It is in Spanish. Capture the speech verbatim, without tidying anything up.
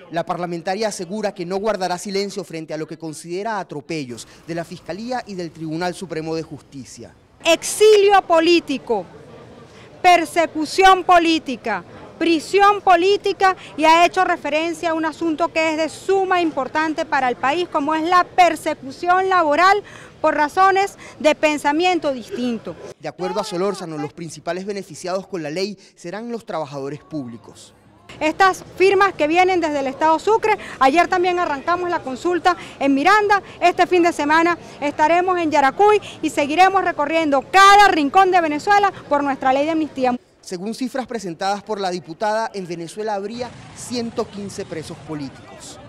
La parlamentaria asegura que no guardará silencio frente a lo que considera atropellos de la Fiscalía y del Tribunal Supremo de Justicia. Exilio político, persecución política, prisión política, y ha hecho referencia a un asunto que es de suma importancia para el país, como es la persecución laboral por razones de pensamiento distinto. De acuerdo a Solórzano, los principales beneficiados con la ley serán los trabajadores públicos. Estas firmas que vienen desde el Estado Sucre, ayer también arrancamos la consulta en Miranda, este fin de semana estaremos en Yaracuy y seguiremos recorriendo cada rincón de Venezuela por nuestra ley de amnistía. Según cifras presentadas por la diputada, en Venezuela habría ciento quince presos políticos.